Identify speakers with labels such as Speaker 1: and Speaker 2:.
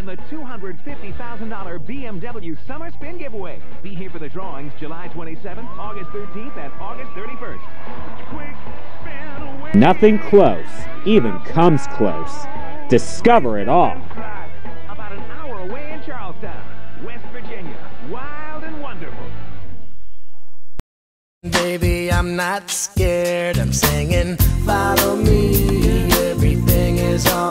Speaker 1: in the $250,000 BMW Summer Spin Giveaway. Be here for the drawings July 27th, August 13th, and August 31st. Quick spin away.
Speaker 2: Nothing close even comes close. Discover it all.
Speaker 1: About an hour away in Charlestown, West Virginia. Wild and wonderful.
Speaker 3: Baby, I'm not scared. I'm singing, follow me. Everything is all